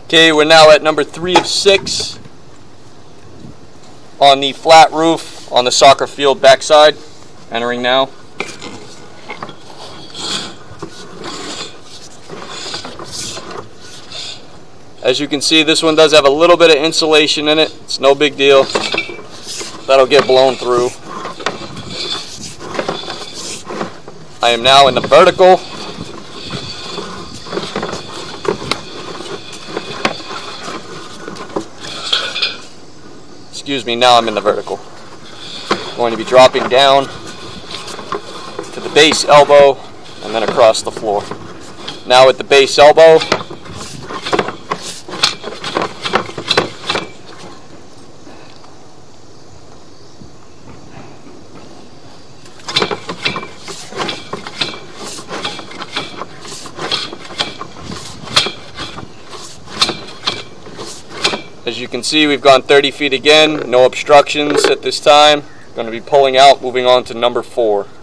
Okay, we're now at number 3 of 6 on the flat roof on the soccer field backside. Entering now. As you can see, this one does have a little bit of insulation in it. It's no big deal. That'll get blown through. I am now in the vertical. Excuse me, now I'm in the vertical. Going to be dropping down to the base elbow and then across the floor. Now at the base elbow, as you can see, we've gone 30 feet again, no obstructions at this time. Going to be pulling out, moving on to number 4.